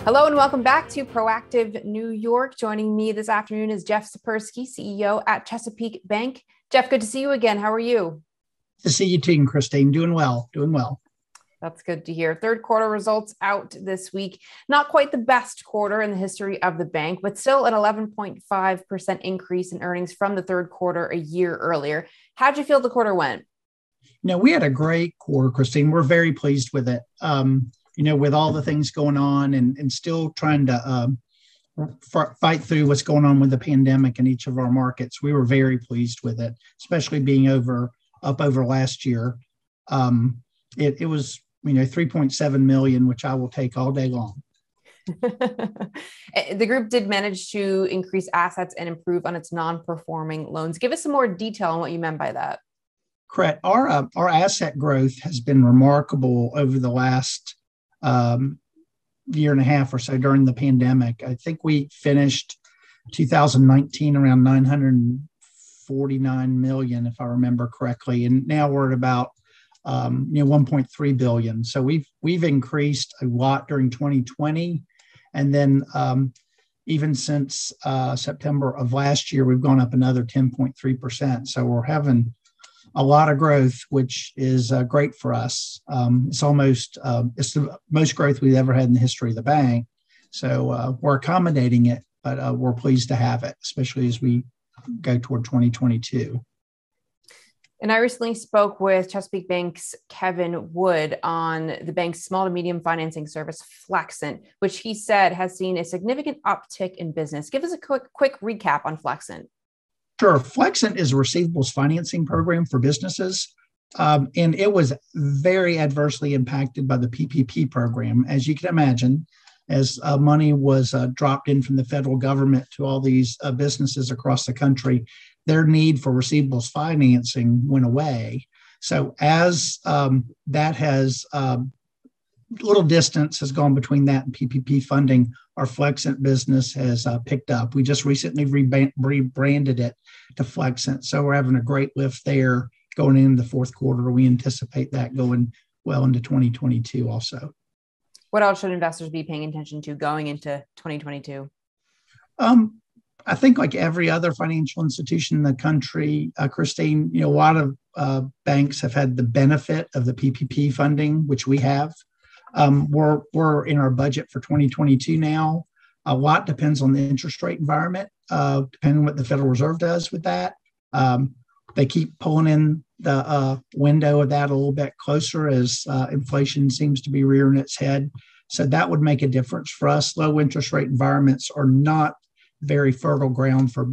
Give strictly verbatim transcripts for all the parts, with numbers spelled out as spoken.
Hello and welcome back to Proactive New York. Joining me this afternoon is Jeff Szyperski, C E O at Chesapeake Bank. Jeff, good to see you again. How are you? To see you too, Christine. Doing well, doing well. That's good to hear. Third quarter results out this week. Not quite the best quarter in the history of the bank, but still an eleven point five percent increase in earnings from the third quarter a year earlier. How'd you feel the quarter went? No, we had a great quarter, Christine. We're very pleased with it. Um, you know, with all the things going on and, and still trying to um, f- fight through what's going on with the pandemic in each of our markets. We were very pleased with it, especially being over up over last year. Um, it, it was, you know, three point seven million, which I will take all day long. The group did manage to increase assets and improve on its non-performing loans. Give us some more detail on what you meant by that. Correct. Our uh, our asset growth has been remarkable over the last um, year and a half or so during the pandemic. I think we finished two thousand nineteen around nine hundred forty-nine million, if I remember correctly, and now we're at about um, you know one point three billion. So we've we've increased a lot during twenty twenty, and then um, even since uh, September of last year, we've gone up another ten point three percent. So we're having a lot of growth, which is uh, great for us. Um, it's almost, uh, it's the most growth we've ever had in the history of the bank. So uh, we're accommodating it, but uh, we're pleased to have it, especially as we go toward twenty twenty-two. And I recently spoke with Chesapeake Bank's Kevin Wood on the bank's small to medium financing service, Flexent, which he said has seen a significant uptick in business. Give us a quick, quick recap on Flexent. Sure. Flexent is a receivables financing program for businesses, um, and it was very adversely impacted by the P P P program, as you can imagine, as uh, money was uh, dropped in from the federal government to all these uh, businesses across the country. Their need for receivables financing went away. So as um, that has um, little distance has gone between that and P P P funding, our Flexent business has uh, picked up. We just recently rebrand- rebranded it to Flexent. So we're having a great lift there going into the fourth quarter. We anticipate that going well into twenty twenty-two also. What else should investors be paying attention to going into twenty twenty-two? Um, I think like every other financial institution in the country, uh, Christine, you know, a lot of uh, banks have had the benefit of the P P P funding, which we have. Um, we're, we're in our budget for twenty twenty-two now. A lot depends on the interest rate environment, uh, depending on what the Federal Reserve does with that. Um, they keep pulling in the uh, window of that a little bit closer as uh, inflation seems to be rearing its head. So that would make a difference for us. Low interest rate environments are not very fertile ground for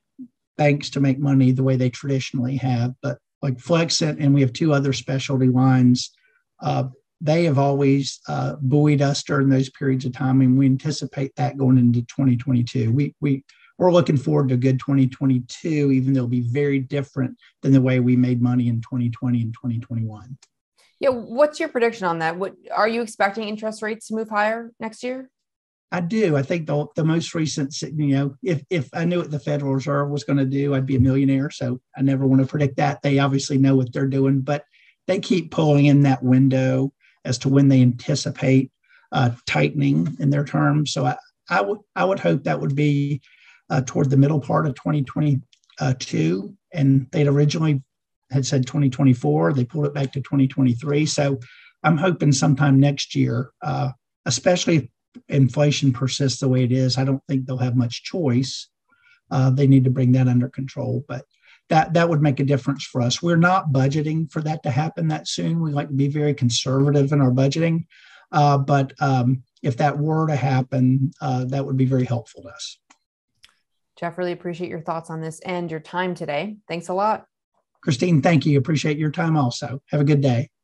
banks to make money the way they traditionally have. But like Flexent, and we have two other specialty lines, uh, they have always uh, buoyed us during those periods of time, and we anticipate that going into twenty twenty-two. We, we, we're looking forward to a good twenty twenty-two, even though it'll be very different than the way we made money in twenty twenty and twenty twenty-one. Yeah, what's your prediction on that? What are you expecting interest rates to move higher next year? I do. I think the, the most recent, you know, if, if I knew what the Federal Reserve was going to do, I'd be a millionaire. So I never want to predict that. They obviously know what they're doing, but they keep pulling in that window as to when they anticipate uh, tightening in their terms. So I, I would I would hope that would be uh, toward the middle part of twenty twenty-two. And they'd originally had said twenty twenty-four. They pulled it back to twenty twenty-three. So I'm hoping sometime next year, uh, especially if inflation persists the way it is. I don't think they'll have much choice. Uh, they need to bring that under control. But that that would make a difference for us. We're not budgeting for that to happen that soon. We like to be very conservative in our budgeting. Uh, but um, if that were to happen, uh, that would be very helpful to us. Jeff, really appreciate your thoughts on this and your time today. Thanks a lot. Christine, thank you. Appreciate your time also. Have a good day.